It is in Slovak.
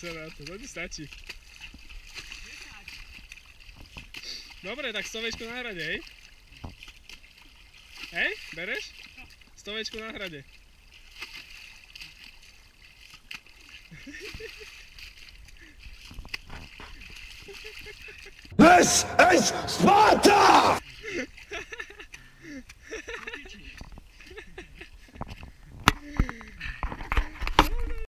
sa na to ti stačí. Dobre, tak stovečku na hrade, hej? Hej, bereš? Stovečku na hrade. This is Sparta!